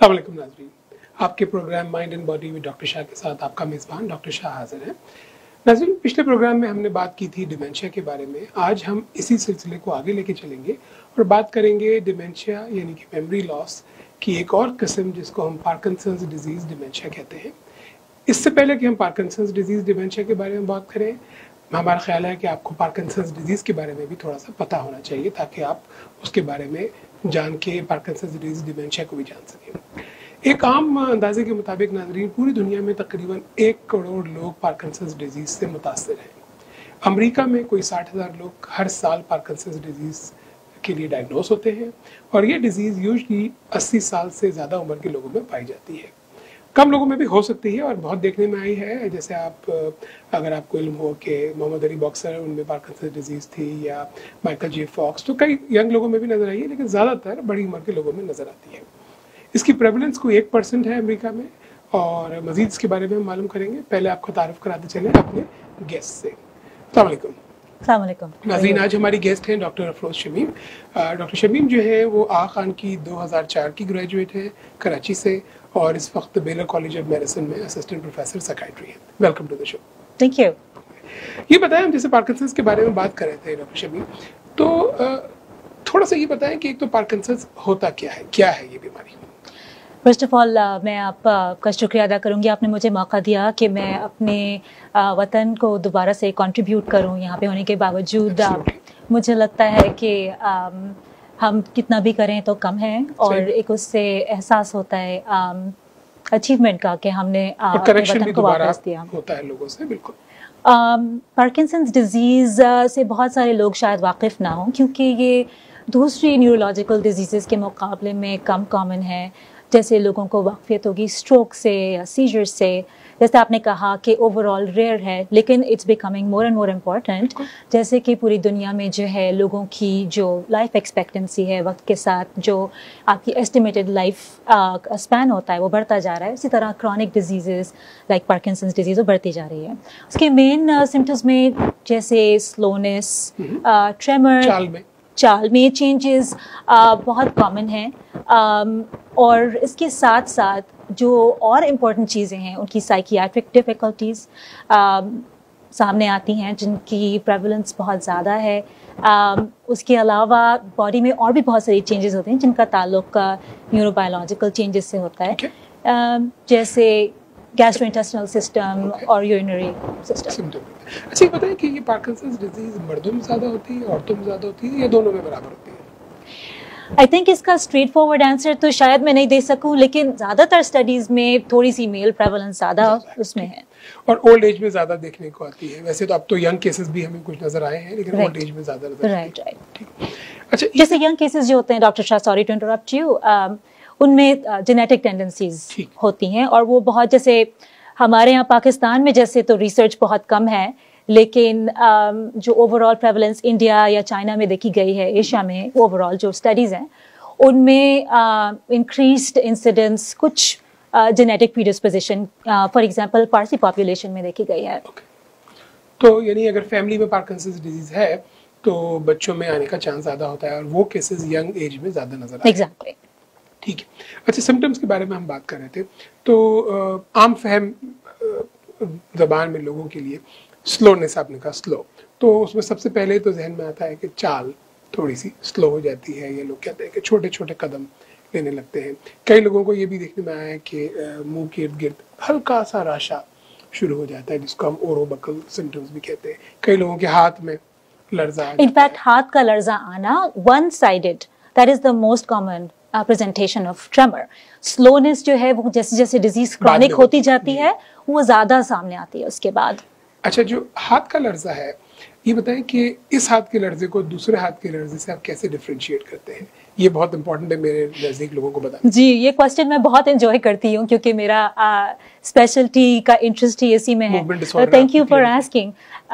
अस्सलाम वालेकुम नाज़रीन, आपके programme mind and body with doctor Shah के साथ आपका मेज़बान डॉक्टर शाह हाजिर है। नाज़रीन, पिछले प्रोग्राम में हमने बात की थी डिमेंशिया के बारे में। आज हम इसी सिलसिले को आगे लेके चलेंगे और बात करेंगे डिमेंशिया यानी कि मेमोरी लॉस की एक और किस्म जिसको हम पार्किंसंस डिजीज़ डिमेंशिया कहते हैं। इससे पहले कि हम पार्किंसंस डिजीज़ डिमेंशिया के बारे में बात करें, हमारा ख्याल है कि आपको पार्किंसंस डिजीज़ के बारे में भी थोड़ा सा पता होना चाहिए ताकि आप उसके बारे में जान के पार्किंसंस डिजीज़ डिमेंशिया को भी जान सकें। एक आम अंदाजे के मुताबिक नाज़रीन पूरी दुनिया में तकरीबन 1 करोड़ लोग पार्किंसंस डिजीज़ से मुतासर हैं। अमेरिका में कोई 60,000 लोग हर साल पार्किंसंस डिजीज़ के लिए डायग्नोस होते हैं और ये डिजीज़ यूजली 80 साल से ज़्यादा उम्र के लोगों में पाई जाती है। कम लोगों में भी हो सकती है और बहुत देखने में आई है, जैसे आप अगर आपको इल्म हो कि मोहम्मद अली बॉक्सर उनमें पार्किंसंस डिजीज़ थी या माइकल जे फॉक्स, तो कई यंग लोगों में भी नज़र आई है, लेकिन ज़्यादातर बड़ी उम्र के लोगों में नज़र आती है। इसकी प्रेवलेंस कोई 1% है अमेरिका में और मज़ीद इसके बारे में हम मालूम करेंगे। पहले आपको तारुफ कराते चलें अपने गेस्ट से। अस्सलाम वालेकुम। नाज़रीन, आज हमारी गेस्ट हैं डॉक्टर अफरोज़ शमीम। डॉक्टर शमीम जो है वो आगा खान की 2004 की ग्रेजुएट है कराची से और इस वक्त बेलर कॉलेज ऑफ मेडिसिन में असिस्टेंट प्रोफेसर साइकियाट्री है। Welcome to the show. Thank you. ये बताएं, हम जैसे पार्किंसंस के बारे में बात कर रहे थे डॉक्टर शमीम, तो थोड़ा सा ये बताएं कि एक तो पार्किंसंस होता क्या है ये बीमारी? फर्स्ट ऑफ ऑल मैं आपका शुक्रिया अदा करूंगी, आपने मुझे मौका दिया कि मैं अपने वतन को दोबारा से कंट्रीब्यूट करूं यहाँ पे होने के बावजूद। मुझे लगता है कि हम कितना भी करें तो कम है और एक उससे एहसास होता है अचीवमेंट का कि हमने अपने वतन को वापस दिया। होता है लोगों से, बिल्कुल। पार्किंसंस डिजीज़ से बहुत सारे लोग शायद वाकिफ़ ना हों क्योंकि ये दूसरी न्यूरोलॉजिकल डिजीज़ के मुकाबले में कम कॉमन है। जैसे लोगों को वाक़फ़ियत होगी स्ट्रोक से या सीजर से, जैसे आपने कहा कि ओवरऑल रेयर है लेकिन it's becoming more and more important. जैसे कि पूरी दुनिया में जो है लोगों की जो लाइफ एक्सपेक्टेंसी है वक्त के साथ, जो आपकी एस्टिमेटेड लाइफ स्पैन होता है वो बढ़ता जा रहा है। इसी तरह chronic disease like Parkinson's disease वो बढ़ती जा रही है। उसके मेन सिम्टम्स में जैसे स्लोनेस, ट्रेमर, चाल में चेंजेस बहुत कॉमन हैं और इसके साथ साथ जो और इम्पॉर्टेंट चीज़ें हैं उनकी साइकियाट्रिक डिफ़िकल्टीज़ सामने आती हैं जिनकी प्रेवलेंस बहुत ज़्यादा है। उसके अलावा बॉडी में और भी बहुत सारी चेंजेस होते हैं जिनका ताल्लुक न्यूरोबायोलॉजिकल चेंजेस से होता है, जैसे गैस्ट्रोइंटेस्टिनल सिस्टम और यूरिनरी सिस्टम। अच्छा, ये बताएं कि ये पार्किंसंस डिजीज मर्दों में ज़्यादा होती है, औरतों में ज़्यादा होती है या दोनों में बराबर होती है? आई थिंक इसका स्ट्रेट फॉरवर्ड आंसर तो शायद मैं नहीं दे सकूं, लेकिन ज़्यादातर स्टडीज़ में थोड़ी सी मेल प्रेवलेंस ज़्यादा उसमें है और ओल्ड एज में ज़्यादा देखने को आती है। वैसे तो अब तो यंग केसेस भी हमें कुछ नज़र आए हैं, लेकिन ओल्ड एज में ज़्यादा नज़र आते हैं। राइट। अच्छा, जैसे यंग केसेस जो होते हैं doctor Shah, sorry to interrupt you, उनमें जेनेटिक टेंडेंसीज होती हैं और वो बहुत, जैसे हमारे यहाँ पाकिस्तान में जैसे तो रिसर्च बहुत कम है, लेकिन जो ओवरऑल प्रेवलेंस इंडिया या चाइना में देखी गई है, एशिया में ओवरऑल जो स्टडीज़ हैं उनमें इंक्रीज्ड इंसिडेंस कुछ genetic predisposition for example Parsi population में देखी गई है। तो यानी अगर फैमिली में पार्किंसंस डिजीज है तो बच्चों में आने का चांस ज़्यादा होता है और वो केसेस यंग एज में ज़्यादा नजर आते हैं। एग्जैक्टली, ठीक है। अच्छा, सिम्टम्स के बारे में हम बात कर रहे थे, तो आम फहम ज़बान में लोगों के लिए स्लोनेस, आपने कहा स्लो, तो उसमें सबसे पहले तो जहन में आता है कि चाल थोड़ी सी स्लो हो जाती है। ये लोग कहते हैं कि छोटे छोटे कदम लेने लगते हैं। कई लोगों को ये भी देखने में आया है कि मुंह के इर्द गिर्द हल्का सा राशा शुरू हो जाता है जिसको हम ओरोबकल सिम्टम्स भी कहते हैं। कई लोगों के हाथ में लर्जा, इनफैक्ट हाथ का लर्जा आना, one sided, that is the most common presentation of tremor. Slowness जो है वो जैसे जैसे डिजीज क्रॉनिक होती जाती है वो ज्यादा सामने आती है उसके बाद। अच्छा, जो हाथ का लर्जा है, ये बताएं कि इस हाथ के लर्जे को दूसरे हाथ के लर्जे से आप कैसे डिफरेंशिएट करते हैं? ये बहुत इंपॉर्टेंट है मेरे नज़दीक लोगों को बताना। जी, ये क्वेश्चन मैं बहुत एंजॉय करती हूँ क्योंकि मेरा स्पेशलिटी का इंटरेस्ट ही इसी में है। Thank you for asking.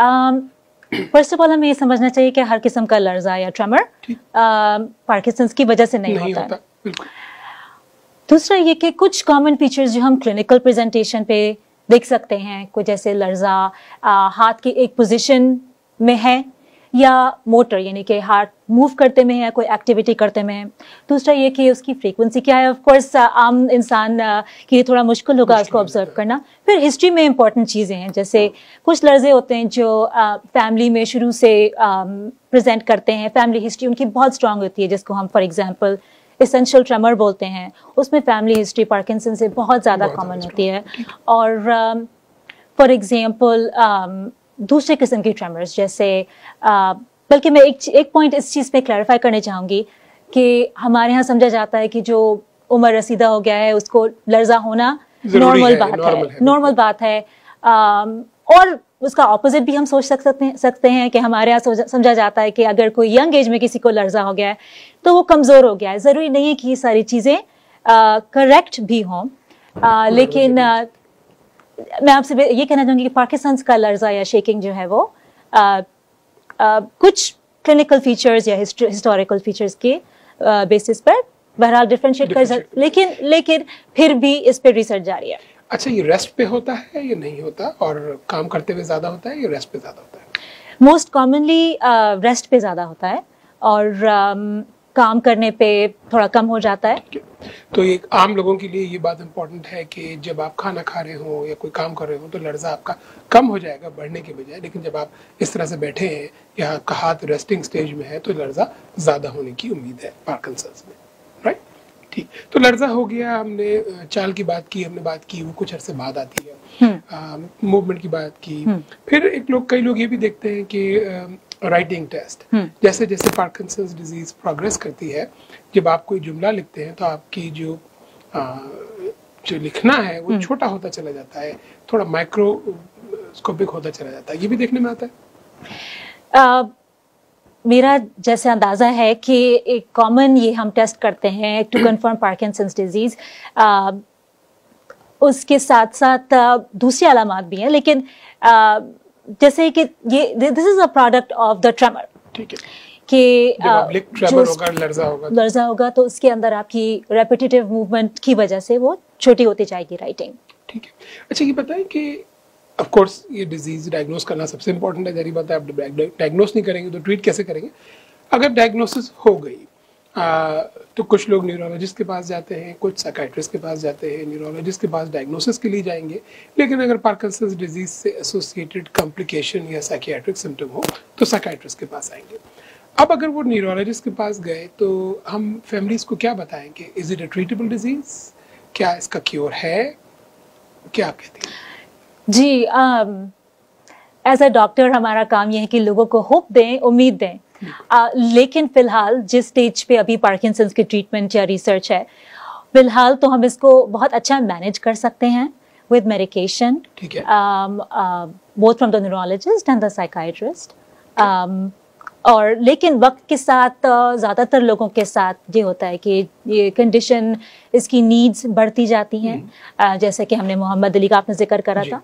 First of all हमें ये समझना चाहिए कि हर किस्म का लर्जा या ट्रेमर पार्किंसंस की वजह से नहीं होता है। दूसरा ये कि कुछ कॉमन फीचर्स जो हम क्लिनिकल प्रेजेंटेशन पे देख सकते हैं, कुछ जैसे लर्जा हाथ की एक पोजीशन में है या मोटर यानी कि हार्ट मूव करते में है, कोई एक्टिविटी करते में है। दूसरा ये कि उसकी फ्रीक्वेंसी क्या है। ऑफ कोर्स आम इंसान के लिए थोड़ा मुश्किल होगा उसको ऑब्जर्व करना। फिर हिस्ट्री में इंपॉर्टेंट चीज़ें हैं, जैसे कुछ लर्जे होते हैं जो फैमिली में शुरू से प्रेजेंट करते हैं, फैमिली हिस्ट्री उनकी बहुत स्ट्रांग होती है, जिसको हम फॉर एग्जांपल एसेंशियल ट्रेमर बोलते हैं। उसमें फैमिली हिस्ट्री पार्किंसन से बहुत ज़्यादा कॉमन होती है। और फॉर एग्जांपल दूसरे किस्म की ट्रेमर्स जैसे बल्कि मैं एक पॉइंट इस चीज़ पे क्लैरिफाई करना चाहूँगी कि हमारे यहाँ समझा जाता है कि जो उम्र रसीदा हो गया है उसको लर्जा होना नॉर्मल बात है। और उसका ऑपोजिट भी हम सोच सकते हैं कि हमारे यहाँ समझा जाता है कि अगर कोई यंग एज में किसी को लर्जा हो गया है तो वो कमज़ोर हो गया है। ज़रूरी नहीं है कि ये सारी चीज़ें करेक्ट भी हों, लेकिन मैं आपसे ये कहना चाहूँगी कि पार्किंसंस का लर्जा या शेकिंग जो है वो कुछ क्लिनिकल फीचर्स या हिस्टोरिकल फीचर्स के बेसिस पर बहरहाल डिफरेंशिएट कर, लेकिन फिर भी इस पे रिसर्च जारी है। अच्छा, ये रेस्ट पे होता है या नहीं होता, और काम करते हुए ज़्यादा होता है या रेस्ट पे ज़्यादा होता है? मोस्ट कॉमनली रेस्ट पे ज़्यादा होता है और काम करने पे थोड़ा कम हो जाता है। तो एक आम लोगों के लिए ये बात इम्पोर्टेंट है कि जब आप खाना खा रहे हो या कोई काम कर रहे हो तो लर्जा आपका कम हो जाएगा बढ़ने के बजाय, लेकिन जब आप इस तरह से बैठे हैं या आपका हाथ रेस्टिंग स्टेज में है तो लर्जा ज़्यादा होने की उम्मीद है पार्किंसंस में, राइट? ठीक, तो लर्जा हो गया, हमने चाल की बात की, हमने बात की वो कुछ अरसे बाद आती है, मूवमेंट की बात की। फिर कई लोग ये भी देखते हैं कि राइटिंग टेस्ट, जैसे जैसे पार्किंसंस डिजीज प्रोग्रेस करती है, जब आप कोई जुमला लिखते हैं तो आपकी जो लिखना है वो छोटा होता चला जाता है, थोड़ा माइक्रोस्कोपिक होता चला जाता है। ये भी देखने में आता है। मेरा जैसे अंदाज़ा है कि एक कॉमन ये हम टेस्ट करते हैं टू कंफर्म पार्किंसंस डिजीज, उसके साथ साथ दूसरी अलामात भी हैं, लेकिन जैसे कि ये this is a product of the tremor. ठीक है कि लर्जा होगा तो उसके अंदर आपकी रेपिटेटिव मूवमेंट की वजह से वो छोटी होती जाएगी राइटिंग। ठीक है। अच्छा, ये बताएं कि ऑफ कोर्स ये डिजीज डायग्नोस करना सबसे इंपॉर्टेंट है, जारी बात है। आप डायग्नोस नहीं करेंगे तो ट्रीट कैसे करेंगे? अगर डायग्नोसिस हो गई तो कुछ लोग न्यूरोलॉजिस्ट के पास जाते हैं, कुछ साइकियाट्रिस्ट के पास जाते हैं, न्यूरोलॉजिस्ट के पास डायग्नोसिस के लिए जाएंगे, लेकिन अगर पार्किंसंस डिजीज से एसोसिएटेड कॉम्प्लिकेशन या साइकियाट्रिक सिम्टम हो तो साइकियाट्रिस्ट के पास आएंगे। अब अगर वो न्यूरोलॉजिस्ट के पास गए तो हम फैमिलीज को क्या बताएं कि is it a treatable disease, क्या इसका क्योर है, क्या आप कहती हैं? जी, एज अ डॉक्टर हमारा काम यह है कि लोगों को होप दें, उम्मीद दें। लेकिन फिलहाल जिस स्टेज पे अभी पार्किंसंस की ट्रीटमेंट या रिसर्च है, फिलहाल तो हम इसको बहुत अच्छा मैनेज कर सकते हैं with medication, both from the neurologist and the psychiatrist. और लेकिन वक्त के साथ ज़्यादातर लोगों के साथ ये होता है कि ये कंडीशन, इसकी नीड्स बढ़ती जाती हैं। जैसे कि हमने मोहम्मद अली का आपने जिक्र करा था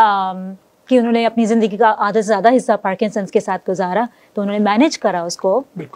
कि उन्होंने अपनी ज़िंदगी का आधा से ज़्यादा हिस्सा पार्किंसंस के साथ गुजारा, तो उन्होंने मैनेज करा उसको,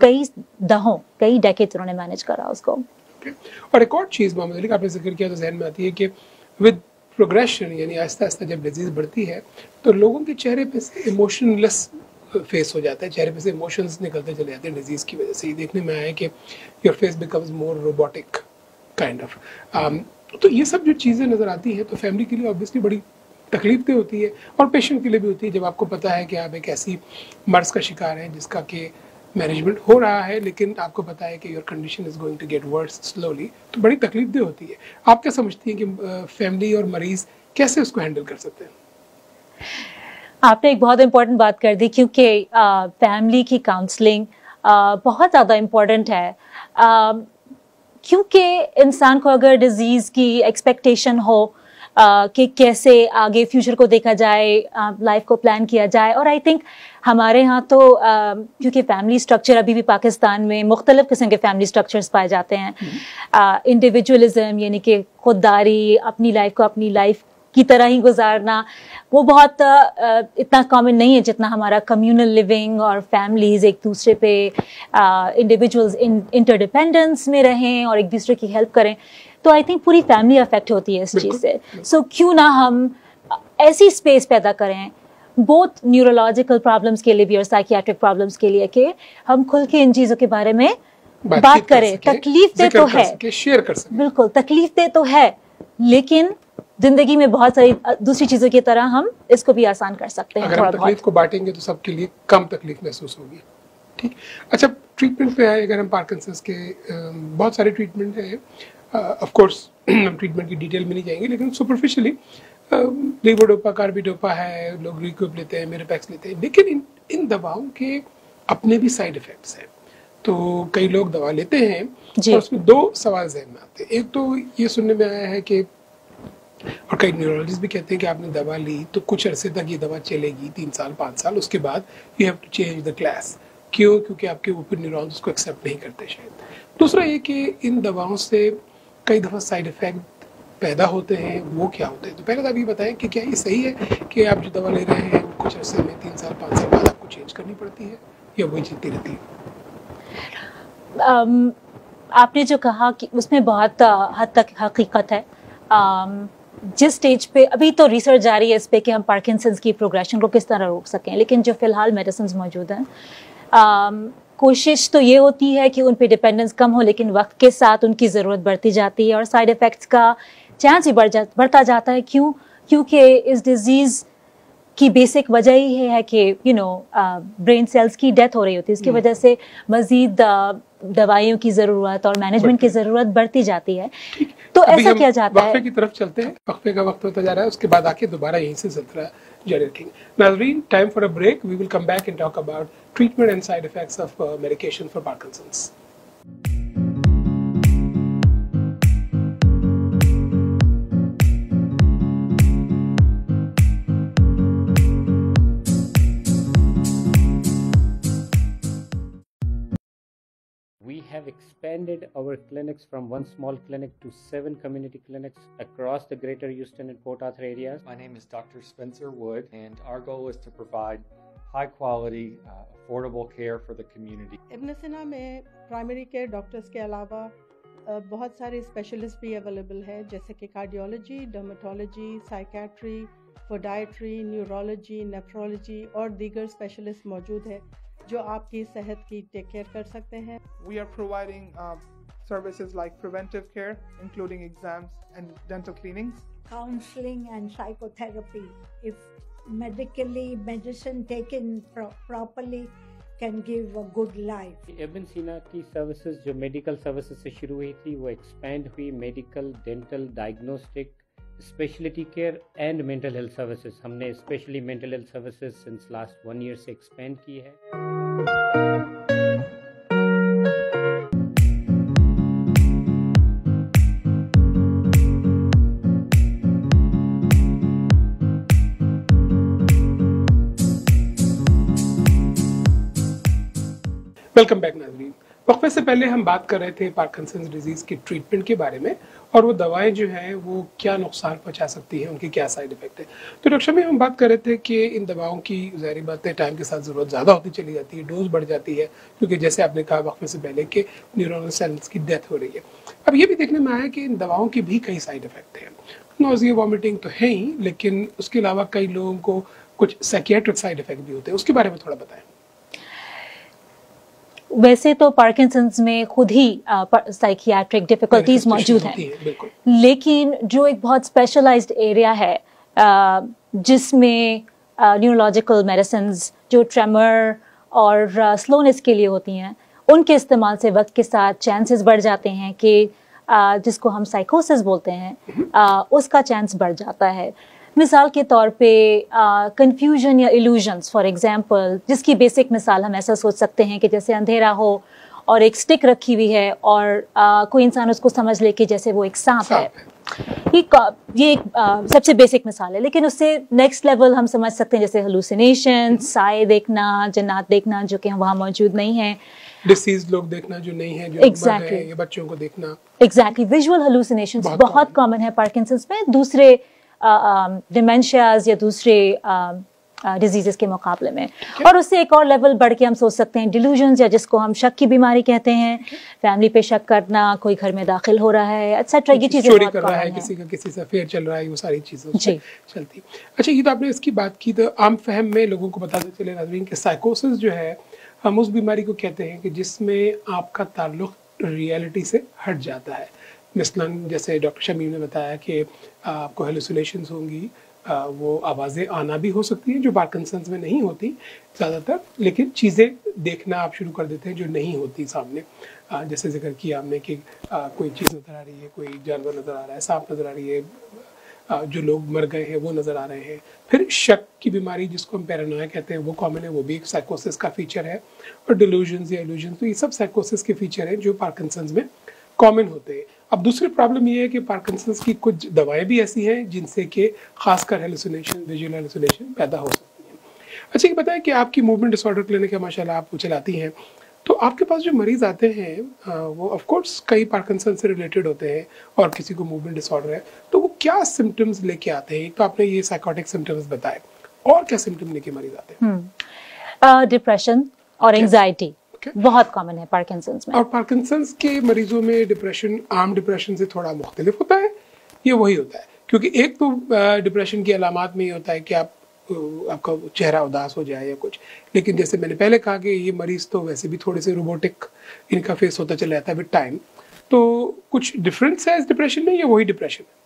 कई डेकेड्स उन्होंने मैनेज करा उसको। और एक और चीज़ मोहम्मद अली का आपने जिक्र किया तो जहन में आती है कि विद प्रोग्रेशन यानी आहिस्ता आहिस्ता जब डिजीज़ बढ़ती है तो लोगों के चेहरे पे से इमोशनलेस फेस हो जाता है, चेहरे पे से इमोशंस निकलते चले जाते हैं डिजीज़ की वजह से। ये देखने में आया है कि your face becomes more robotic kind of. तो ये सब जो चीज़ें नज़र आती हैं तो फैमिली के लिए ऑब्वियसली बड़ी तकलीफ तो होती है और पेशेंट के लिए भी होती है, जब आपको पता है कि आप एक ऐसी मर्ज का शिकार हैं जिसका कि मैनेजमेंट हो रहा है लेकिन आपको पता है कि your condition is going to get worse slowly, तो बड़ी तकलीफ दे होती है। आप क्या समझती हैं कि फैमिली और मरीज़ कैसे उसको हैंडल कर सकते हैं? आपने एक बहुत इम्पोर्टेंट बात कर दी, क्योंकि फैमिली की काउंसलिंग बहुत ज़्यादा इम्पोर्टेंट है, क्योंकि इंसान को अगर डिजीज़ की एक्सपेक्टेशन हो कि कैसे आगे फ्यूचर को देखा जाए, लाइफ को प्लान किया जाए। और आई थिंक हमारे यहाँ तो क्योंकि फैमिली स्ट्रक्चर अभी भी पाकिस्तान में मुख्तलिफ किस्म के फैमिली स्ट्रक्चर्स पाए जाते हैं, इंडिविजुअलिज्म यानी कि खुददारी, अपनी लाइफ को अपनी लाइफ की तरह ही गुजारना, वो बहुत इतना कॉमन नहीं है जितना हमारा कम्युनल लिविंग और फैमिलीज एक दूसरे पे इंडिविजुअल्स इंटरडिपेंडेंस में रहें और एक दूसरे की हेल्प करें। तो आई थिंक पूरी फैमिली अफेक्ट होती है इस चीज़ से। सो क्यों ना हम ऐसी स्पेस पैदा करें बोथ न्यूरोलॉजिकल प्रॉब्लम्स के लिए भी और साइकियाट्रिक प्रॉब्लम्स के लिए, कि हम खुल के इन चीज़ों के बारे में बात करें। तकलीफ दे तो है, शेयर कर सके, बिल्कुल तकलीफ दे तो है, लेकिन जिंदगी में बहुत सारी दूसरी चीजों की तरह हम इसको भी आसान कर सकते हैं। अगर हम तकलीफ को बांटेंगे तो सबके लिए कम तकलीफ महसूस होगी। ठीक, अच्छा ट्रीटमेंट पे आए, अगर हम पार्किंसंस के बहुत सारे ट्रीटमेंट हैं, ऑफ कोर्स हम ट्रीटमेंट की डिटेल में नहीं जाएंगे, लेकिन सुपरफिशियली लीवोडोपा, कार्बिडोपा है, लोग रिक्यूब लेते हैं, मिरापेक्स लेते हैं, लेकिन इन दवाओं के अपने भी साइड इफेक्ट्स हैं। तो कई लोग दवा लेते हैं और उसमें दो सवाल जहन में आते हैं। एक तो ये सुनने में आया है कि, और कई न्यूरोलॉजिस्ट भी कहते हैं कि आपने दवा ली तो कुछ अरसे तक ये दवा चलेगी, 3 साल 5 साल, उसके बाद you have to change the class. क्यों? क्योंकि आपके ऊपर न्यूरॉन्स उसको एक्सेप्ट नहीं करते शायद। दूसरा ये कि इन दवाओं से कई दफ़ा साइड इफेक्ट पैदा होते हैं, वो क्या होते हैं? तो पहले तो आप ये बताएं कि क्या ये सही है कि आप जो दवा ले रहे हैं कुछ अरसे में 3 साल 5 साल बाद आपको चेंज करनी पड़ती है, या वही चलती रहती है? आपने जो कहा कि उसमें बहुत हद तक हकीकत है। जिस स्टेज पे अभी तो रिसर्च जारी है इस पे कि हम पार्किंसंस की प्रोग्रेशन को किस तरह रोक सकें, लेकिन जो फिलहाल मेडिसिन मौजूद हैं, कोशिश तो ये होती है कि उन पे डिपेंडेंस कम हो, लेकिन वक्त के साथ उनकी ज़रूरत बढ़ती जाती है और साइड इफ़ेक्ट्स का चांस ही बढ़ता जाता है। क्यों? क्योंकि इस डिज़ीज़ की बेसिक वजह ही है कि ब्रेन सेल्स की डेथ हो रही होती है, इसकी वजह से मज़ीद दवाइयों की ज़रूरत और मैनेजमेंट की ज़रूरत बढ़ती जाती है। तो ऐसा किया जाता है। वक्फे की तरफ चलते हैं, वक्फे का वक्त होता जा रहा है, उसके बाद आके दोबारा यहीं से सिलसिला जारी रखेंगे। नाज़रीन, time for a break, we will come back and talk about treatment and side effects of medication for Parkinson's. We have expanded our clinics from one small clinic to 7 community clinics across the greater Houston and Port Arthur areas. My name is Dr. Spencer Wood, and our goal is to provide high quality, affordable care for the community. Ibn Sina में primary care doctors के अलावा बहुत सारे specialist भी available है, जैसे कि cardiology, dermatology, psychiatry, podiatry, neurology, nephrology और दीगर स्पेशलिस्ट मौजूद है जो आपकी सेहत की टेक केयर कर सकते हैं। We are providing services like preventive care, including exams and dental cleanings. Counseling and psychotherapy. If medicine taken properly can give a good life. इब्न सीना की सर्विसेज जो मेडिकल सर्विसेज से शुरू हुई थी वो एक्सपेंड हुई medical, dental, diagnostic, specialty care and mental health services. हमने specially mental health services since last 1 year से एक्सपेंड की है। वेलकम बैक नाज़रीन। वक्फे से पहले हम बात कर रहे थे पार्किंसंस डिजीज़ के ट्रीटमेंट के बारे में और वो दवाएं जो हैं वो क्या नुकसान पहुंचा सकती हैं, उनके क्या साइड इफेक्ट है। तो डॉक्टर में हम बात कर रहे थे कि इन दवाओं की ज़ाहिर बात है टाइम के साथ ज़रूरत ज़्यादा होती चली जाती है, डोज बढ़ जाती है, क्योंकि जैसे आपने कहा वक्फे से पहले कि न्यूरॉनल सेल्स की डेथ हो रही है। अब ये भी देखने में आया कि इन दवाओं के भी कई साइड इफेक्ट हैं। नोज़िया, वॉमिटिंग तो है ही, लेकिन उसके अलावा कई लोगों को कुछ साइकियाट्रिक साइड इफेक्ट भी होते हैं, उसके बारे में थोड़ा बताएं। वैसे तो पार्किंसंस में खुद ही साइकियाट्रिक डिफिकल्टीज मौजूद हैं, लेकिन जो एक बहुत स्पेशलाइज्ड एरिया है जिसमें न्यूरोलॉजिकल मेडिसिन्स जो ट्रेमर और स्लोनेस के लिए होती हैं, उनके इस्तेमाल से वक्त के साथ चांसेस बढ़ जाते हैं कि जिसको हम साइकोसिस बोलते हैं, उसका चांस बढ़ जाता है। मिसाल के तौर पे कंफ्यूजन या इल्यूजन्स, फॉर एग्जांपल, जिसकी बेसिक मिसाल हम ऐसा सोच सकते हैं कि जैसे अंधेरा हो और एक स्टिक रखी हुई है और कोई इंसान उसको समझ ले कि जैसे वो एक सांप है। ये एक सबसे बेसिक मिसाल है, लेकिन उससे नेक्स्ट लेवल हम समझ सकते हैं जैसे हेलुसिनेशन, साए देखना, जन्नात देखना जो कि वहाँ मौजूड नहीं है, डिसीज लोग देखना जो नहीं है, जो exactly. है, बच्चों को देखना। एग्जैक्टली, विजुअल हेलुसिनेशंस बहुत कॉमन है पार्किंसंस में। दूसरे डिमेंशियाज या दूसरे डिजीजेस के मुकाबले में। और उससे एक और लेवल बढ़ के हम सोच सकते हैं डिल्यूजन्स, या जिसको हम शक की बीमारी कहते हैं, फैमिली पे शक करना, कोई घर में दाखिल हो रहा है एटसेट्रा, ये चीजें चोरी कर रहा है, किसी का किसी से अफेयर चल रहा है, वो सारी चीजें चलती। अच्छा, ये तो आपने इसकी बात की, तो आम फहम में लोगों को बताते चले नाज़रीन कि साइकोसिस जो है हम उस बीमारी को कहते हैं कि जिसमें आपका ताल्लुक रियलिटी से हट जाता है। मिसलन जैसे डॉक्टर शमीम ने बताया कि आपको हेलुसिनेशंस होंगी, वो आवाज़ें आना भी हो सकती हैं जो पार्किंसंस में नहीं होती ज़्यादातर, लेकिन चीज़ें देखना आप शुरू कर देते हैं जो नहीं होती सामने। जैसे जिक्र किया हमने कि कोई चीज़ नज़र आ रही है, कोई जानवर नज़र आ रहा है, सांप नज़र आ रही है, जो लोग मर गए हैं वो नज़र आ रहे हैं। फिर शक की बीमारी जिसको हम पैरानोया कहते हैं वो कॉमन है, वो भी एक साइकोसिस का फीचर है। और डिल्यूजन्स या इल्यूजन्स, तो ये सब साइकोसिस के फीचर हैं जो पार्किंसंस में कॉमन होते हैं। अब दूसरी प्रॉब्लम ये है कि पार्किंसंस की कुछ दवाएं भी ऐसी हैं जिनसे कि खासकर हेलुसिनेशन, विजुअल हेलुसिनेशन पैदा हो सकती हैं। अच्छा, ये बताएं कि आपकी मूवमेंट डिसऑर्डर क्लिनिक है माशाल्लाह, आप वो चलाती हैं, तो आपके पास जो मरीज आते हैं वो ऑफ कोर्स कई पार्किंसन से रिलेटेड होते हैं और किसी को मूवमेंट डिसऑर्डर है, तो वो क्या सिम्टम्स लेके आते हैं? तो आपने ये साइकोटिक सिम्टम्स बताए, और क्या सिम्टम लेके मरीज आते हैं? डिप्रेशन और एंजाइटी बहुत कॉमन है पार्किंसंस में। और पार्किंसंस के मरीजों में डिप्रेशन आम डिप्रेशन से थोड़ा मुख्तलिफ होता है, ये वही होता है? क्योंकि एक तो डिप्रेशन की अलामात में ये होता है कि आपका चेहरा उदास हो जाए या कुछ, लेकिन जैसे मैंने पहले कहा कि ये मरीज तो वैसे भी थोड़े से रोबोटिक इनका फेस होता चला जाता है विद टाइम, तो कुछ डिफरेंस है इस डिप्रेशन में या वही डिप्रेशन है?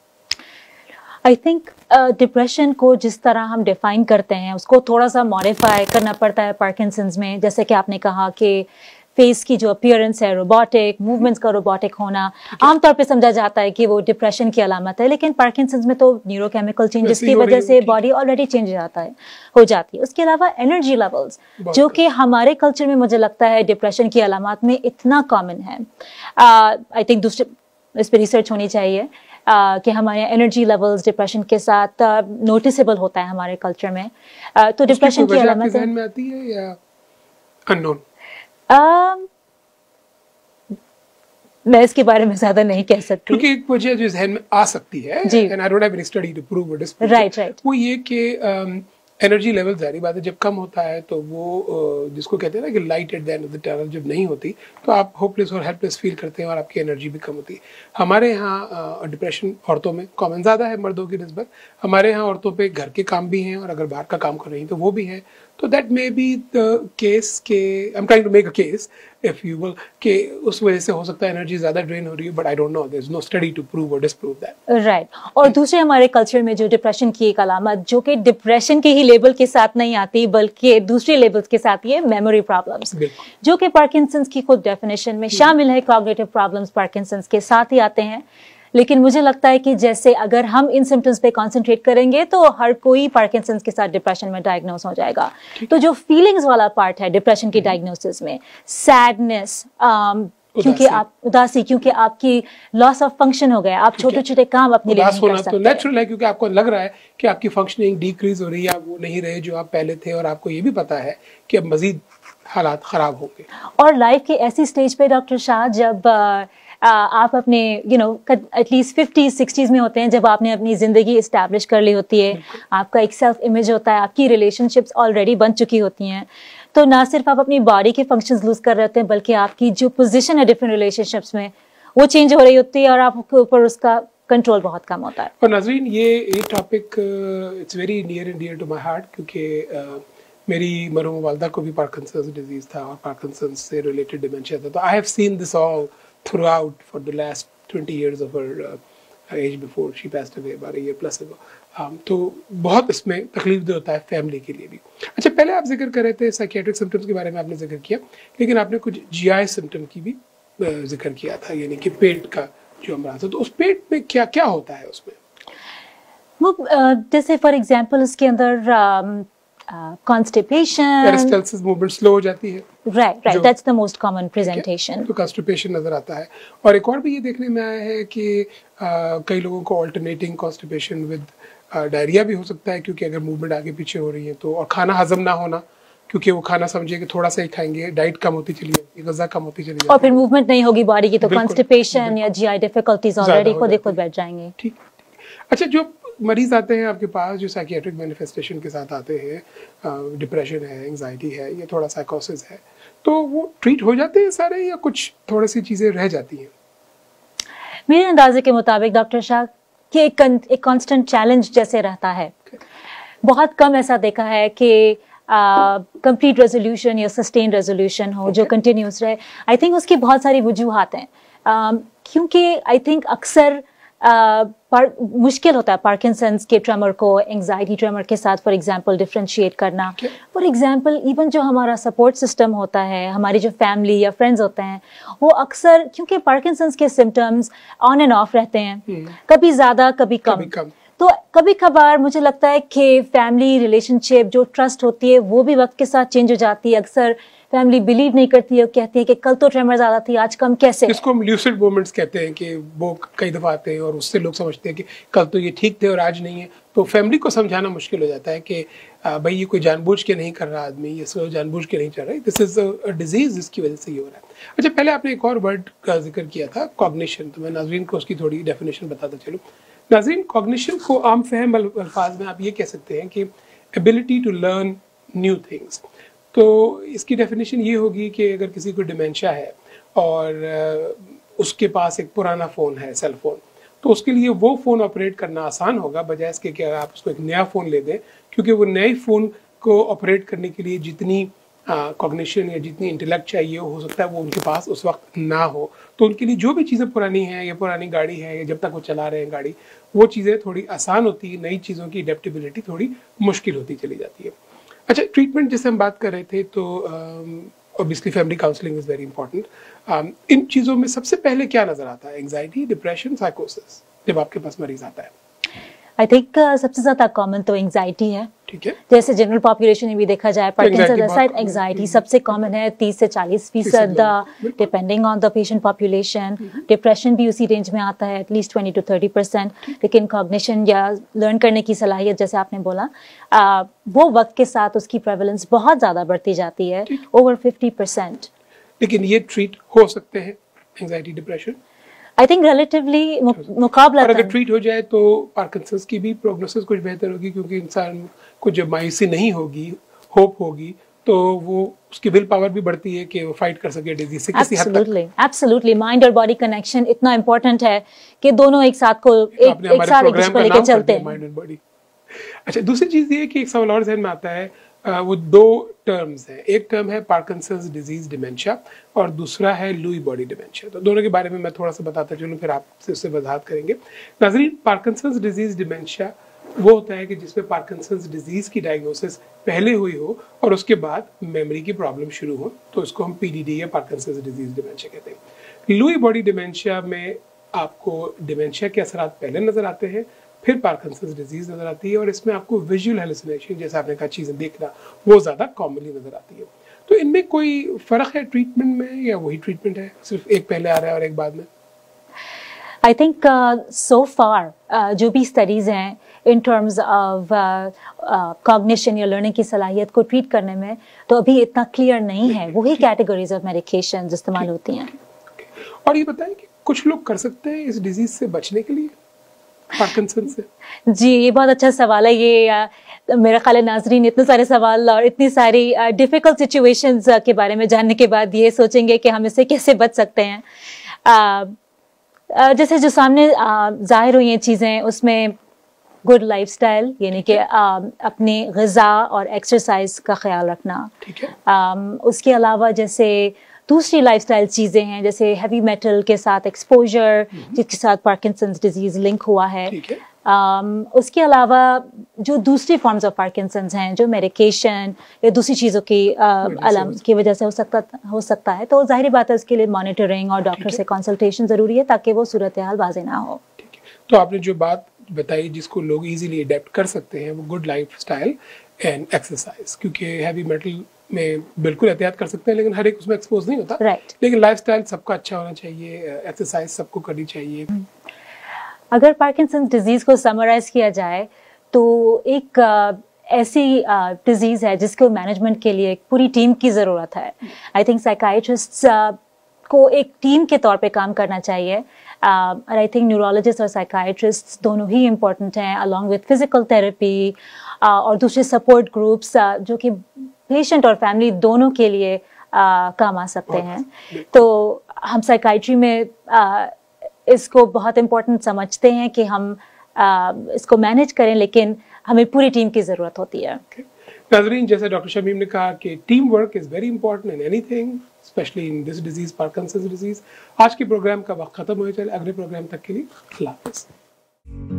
आई थिंक डिप्रेशन को जिस तरह हम डिफाइन करते हैं उसको थोड़ा सा मॉडिफाई करना पड़ता है पार्किंसंस में। जैसे कि आपने कहा कि फेस की जो अपीयरेंस है रोबोटिक, मूवमेंट्स का रोबोटिक होना, आमतौर पे समझा जाता है कि वो डिप्रेशन की अलामत है, लेकिन पार्किंसंस में तो न्यूरोकेमिकल चेंजेस की वजह से बॉडी ऑलरेडी चेंज हो जाती है। उसके अलावा एनर्जी लेवल्स जो कि हमारे कल्चर में मुझे लगता है डिप्रेशन की अलामत में इतना कॉमन है। आई थिंक दूसरे इस पर रिसर्च होनी चाहिए कि हमारे एनर्जी लेवल्स डिप्रेशन के साथ नोटिसेबल होता है हमारे कल्चर में। तो डिप्रेशन की अलामत ज़हन में आती है या अननोन? मैं इसके बारे में ज्यादा नहीं कह सकती, क्योंकि एक वजह जो ज़हन में आ सकती है, and I don't have any study to prove or disprove, right. वो ये कि एनर्जी लेवल जारी बात है जब कम होता है तो वो जिसको कहते हैं ना कि light at the end of the tunnel जब नहीं होती तो आप होपलेस और हेल्पलेस फील करते हैं और आपकी एनर्जी भी कम होती है। हमारे यहाँ डिप्रेशन औरतों में कॉमन ज़्यादा है मर्दों की निस्बत। हमारे यहाँ औरतों पे घर के काम भी हैं और अगर बाहर का काम कर रही हैं तो वो भी है। तो that may be the case के I am trying to make a case if you will कि उस वजह से हो सकता है एनर्जी ज़्यादा ड्रेन हो रही है, but I don't know, there is no study to prove और डिसप्रूव दैट। राइट। और दूसरे हमारे कल्चर में जो डिप्रेशन की एक अलामत जो कि डिप्रेशन के ही लेबल के साथ नहीं आती बल्कि दूसरे लेबल्स के साथ, ये मेमोरी प्रॉब्लम्स जो कि पार्किंसंस की खुद डेफिनेशन में शामिल है। कॉग्निटिव प्रॉब्लम्स पार्किंसंस के साथ ही आते हैं, लेकिन मुझे लगता है कि जैसे अगर हम इन सिम्टम्स पे कॉन्सेंट्रेट करेंगे तो हर कोई पार्किंसंस के साथ डिप्रेशन में डायग्नोस हो जाएगा। तो जो फीलिंग्स वाला पार्ट है डिप्रेशन की डायग्नोसिस में, सैडनेस, क्योंकि आप उदासी, क्योंकि आपकी लॉस ऑफ फंक्शन हो गया, आप छोटे छोटे काम अपने लिए नहीं कर सकते। तो नेचुरल है क्योंकि आपको लग रहा है कि आपकी फंक्शनिंग डिक्रीज हो रही है, आप वो नहीं रहे जो आप पहले थे, और आपको ये भी पता है कि अब मजीद हालात खराब होंगे। और लाइफ के ऐसी स्टेज पे डॉक्टर शाह जब आप अपने एटलीस्ट 50s 60s में होते हैं, जब आपने अपनी जिंदगी इस्टेब्लिश कर ली होती है, आपका एक सेल्फ इमेज होता है, आपकी रिलेशनशिप्स ऑलरेडी बन चुकी होती हैं, तो ना सिर्फ आप अपनी बॉडी के फंक्शंस लूज कर रहे होते हैं बल्कि आपकी जो पोजीशन है डिफरेंट रिलेशनशिप्स में वो चेंज हो रही होती है और आपके ऊपर उसका कंट्रोल बहुत कम होता है। और नाज़रीन ये topic it's very near and dear to my heart क्योंकि मेरी मरहूम वालदा को भी पार्किंसंस डिजीज था और पार्किंसंस से रिलेटेड डिमेंशिया था। तो I have seen this all throughout for the last 20 years of her age before she passed away about a year plus ago. तो बहुत इसमें तकलीफ दे होता है फैमिली के लिए भी। अच्छा, पहले आप जिक्र कर रहे थे साइकियाट्रिक सिम्टम्स के बारे में, आपने जिक्र किया, लेकिन आपने कुछ GI सिम्टम की भी जिक्र किया था, यानी कि पेट का जो अमराज है, तो उस पेट में क्या क्या होता है उसमें? वो जैसे फॉर एग्जांपल उसके अंदर constipation, पेरिस्टालसिस, मूवमेंट स्लो हो जाती है। right, that's the most common presentation. तो कॉन्स्टिपेशन नजर आता है। और एक और भी ये देखने में आया है कि कई लोगों को अल्टरनेटिंग कॉन्स्टिपेशन विद डायरिया भी हो सकता है क्योंकि अगर मूवमेंट आगे पीछे हो रही है तो, और खाना हजम ना होना क्योंकि वो खाना समझिए कि थोड़ा सा ही खाएंगे, डाइट कम होती चली जाती है, ग़िज़ा कम होती चली जाती है, और फिर मूवमेंट नहीं होगी बॉडी की तो कॉन्स्टिपेशन या GI डिफिकल्टीज ऑलरेडी खुद ही खुद बैठ जाएंगे। ठीक। अच्छा, जो मरीज आते हैं आपके पास जो साइकियाट्रिक मैनिफेस्टेशन के साथ आते हैं, डिप्रेशन है, एंजाइटी है या थोड़ा साइकोसिस है, तो वो ट्रीट हो जाते हैं सारे या कुछ थोड़ी सी चीज़ें रह जाती हैं? मेरे अंदाजे के मुताबिक डॉक्टर शाह कि एक कांस्टेंट चैलेंज जैसे रहता है। बहुत कम ऐसा देखा है कि कंप्लीट रेजोल्यूशन या सस्टेन रेजोल्यूशन हो जो कंटिन्यूस रहे। आई थिंक उसकी बहुत सारी वजूहात हैं, क्योंकि आई थिंक अक्सर मुश्किल होता है पार्किंसंस के ट्रेमर को एंजाइटी ट्रेमर के साथ फॉर एग्जांपल डिफरेंशिएट करना। फॉर एग्जांपल इवन जो हमारा सपोर्ट सिस्टम होता है, हमारी जो फैमिली या फ्रेंड्स होते हैं, वो अक्सर क्योंकि पार्किंसंस के सिम्टम्स ऑन एंड ऑफ रहते हैं, कभी ज़्यादा कभी कम। तो कभी कभार मुझे लगता है कि फैमिली रिलेशनशिप जो ट्रस्ट होती है वो भी वक्त के साथ चेंज हो जाती है। अक्सर फैमिली बिलीव नहीं करती है, कहती है कि कल तो ट्रेमर ज़्यादा थी, आज कम कैसे। इसको हम ल्यूसिड मोमेंट्स कहते हैं कि वो कई दफ़ा आते हैं और उससे लोग समझते हैं कि कल तो ये ठीक थे और आज नहीं है। तो फैमिली को समझाना मुश्किल हो जाता है कि भाई ये कोई जानबूझ के नहीं कर रहा आदमी, ये सब जानबूझ के नहीं चल रहा है, दिस इज अ डिजीज, इसकी वजह से ये हो रहा है। अच्छा, पहले आपने एक और वर्ड का जिक्र किया था, कॉग्निशन, तो मैं नाज़रीन को उसकी थोड़ी डेफिनेशन बताता चलूँ। नाज़रीन, कॉग्निशन को आम फहम अल्फाज में आप ये कह सकते हैं कि ability to learn new things. तो इसकी डेफिनेशन ये होगी कि अगर किसी को डिमेंशिया है और उसके पास एक पुराना फ़ोन है, सेल फोन, तो उसके लिए वो फ़ोन ऑपरेट करना आसान होगा बजाय इसके कि आप उसको एक नया फ़ोन ले दें, क्योंकि वो नए फ़ोन को ऑपरेट करने के लिए जितनी कॉग्निशन या जितनी इंटेलेक्ट चाहिए हो सकता है वो उनके पास उस वक्त ना हो। तो उनके लिए जो भी चीज़ें पुरानी हैं या पुरानी गाड़ी है या जब तक वो चला रहे हैं गाड़ी, वो चीज़ें थोड़ी आसान होती है, नई चीज़ों की अडेप्टेबिलिटी थोड़ी मुश्किल होती चली जाती है। अच्छा, ट्रीटमेंट जैसे हम बात कर रहे थे, तो obviously family counselling is very important. इन चीज़ों में सबसे पहले क्या नज़र आता है? एंजाइटी, डिप्रेशन, साइकोसिस, जब आपके पास मरीज आता है? आई थिंक सबसे ज़्यादा कॉमन तो एंजाइटी है। ठीक है, जैसे जनरल पॉपुलेशन में भी देखा जाए पार्किंसंस एंजाइटी सबसे कॉमन है, 30 से 40% depending on the patient population. Depression भी उसी रेंज में आता है, एटलीस्ट 20 to 30%। लेकिन कॉग्निशन या लर्न करने की सलाहियत जैसे आपने बोला, वो वक्त के साथ उसकी प्रेवलेंस बहुत ज़्यादा बढ़ती जाती है, ओवर 50%। लेकिन ये ट्रीट हो सकते हैं anxiety, depression? I think relatively मुकाबला, और अगर ट्रीट हो जाए तो पार्किंसंस की भी प्रोग्नोसिस कुछ बेहतर होगी, क्योंकि इंसान को जब मायूसी नहीं होगी, होप होगी, तो वो उसकी विल पावर भी बढ़ती है कि वो फाइट कर सके डिजीज से किसी हद तक। एब्सोल्युटली, माइंड और बॉडी कनेक्शन इतना इम्पोर्टेंट है कि दोनों एक साथ को एक साथ लेके चलते हैं, माइंड और बॉडी। अच्छा, दूसरी चीज़ ये कि एक सवाल और ज़हन में आता है, वो दो टर्म्स हैं, एक टर्म है पार्किंसंस डिजीज डिमेंशिया और दूसरा है लुई बॉडी डिमेंशिया। तो दोनों के बारे में मैं थोड़ा सा बताता चलूँ, फिर आपसे उससे वजाहत करेंगे। नाज़रीन, पार्किंसंस डिजीज डिमेंशिया वो होता है कि जिसमें पार्किंसंस डिजीज की डायग्नोसिस पहले हुई हो और उसके बाद मेमोरी की प्रॉब्लम शुरू हो, तो इसको हम पीडीडी या पार्किंसंस डिजीज डिमेंशिया कहते हैं। लुई बॉडी डिमेंशिया में आपको डिमेंशिया के असरात पहले नजर आते हैं, फिर पार्किंसंस डिजीज नजर आती है और इसमें आपको विजुअल हेलुसिनेशन, जैसे आपने कहा चीज़ें देखना, वो ज़्यादा कॉमनली नजर आती है। तो इनमें कोई फ़र्क है ट्रीटमेंट में या वही ट्रीटमेंट है, सिर्फ एक पहले आ रहा है और एक बाद में? आई थिंक सो फार जो भी स्टडीज़ हैं इन टर्म्स ऑफ कॉग्निशन या लर्निंग की सलाहियत को ट्रीट करने में, तो अभी इतना क्लियर नहीं है। वही कैटेगरीज ऑफ मेडिकेशन इस्तेमाल होती हैं। और ये बताएं कि कुछ लोग कर सकते हैं इस डिजीज से बचने के लिए, पार्किंसन से? जी, ये बहुत अच्छा सवाल है। ये मेरा ख्याल है नाजरीन इतने सारे सवाल और इतनी सारी डिफ़िकल्ट सिचुएशंस के बारे में जानने के बाद ये सोचेंगे कि हम इससे कैसे बच सकते हैं। जैसे जो सामने ज़ाहिर हुई हैं चीज़ें, उसमें गुड लाइफस्टाइल, यानी कि अपनी ग़िज़ा और एक्सरसाइज का ख्याल रखना। ठीक है। उसके अलावा जैसे दूसरी लाइफस्टाइल चीज़ें हैं, जैसे हैवी मेटल के साथ एक्सपोजर, जिसके साथ पार्किंसंस डिजीज़ लिंक हुआ है। ठीक है। उसके अलावा जो दूसरी फॉर्म्स ऑफ पार्किंसंस हैं, जो मेडिकेशन या दूसरी चीज़ों की अलम की वजह से हो सकता है, तो जाहिर बात है उसके लिए मॉनिटरिंग और डॉक्टर से कंसल्टेशन ज़रूरी है ताकि वो सूरत हाल वाज़ेह ना हो। ठीक है। तो आपने जो बात बताई जिसको लोग इजीली अडेप्ट कर सकते हैं, वो गुड लाइफस्टाइल एंड एक्सरसाइज, क्योंकि हैवी मेटल में बिल्कुल एहतियात कर सकते हैं लेकिन हर एक उसमें एक्सपोज नहीं होता। राइट। लेकिन लाइफस्टाइल सबका अच्छा होना चाहिए, एक्सरसाइज सबको करनी चाहिए। अगर पार्किंसंस डिजीज़ को समराइज किया जाए तो एक ऐसी डिजीज़ है जिसको मैनेजमेंट के लिए एक पूरी टीम की ज़रूरत है। आई थिंक साइकाइट्रिस्ट्स को एक टीम के तौर पे काम करना चाहिए। और आई थिंक न्यूरोलॉजिस्ट और साइकाइट्रिस्ट दोनों ही इम्पोर्टेंट हैं, अलॉन्ग विथ फिजिकल थेरेपी और दूसरे सपोर्ट ग्रुप्स जो कि पेशेंट और फैमिली दोनों के लिए काम आ सकते हैं। तो हम साइकाइट्री में इसको बहुत इम्पोर्टेंट समझते हैं कि हम इसको मैनेज करें, लेकिन हमें पूरी टीम की ज़रूरत होती है। नाज़रीन, जैसे डॉक्टर शमीम ने कहा कि team work is very important in anything, specially in this disease, Parkinson's disease. आज के प्रोग्राम का वक्त खत्म हो चले, अगले प्रोग्राम तक के लिए अल्लाह हाफ़िज़।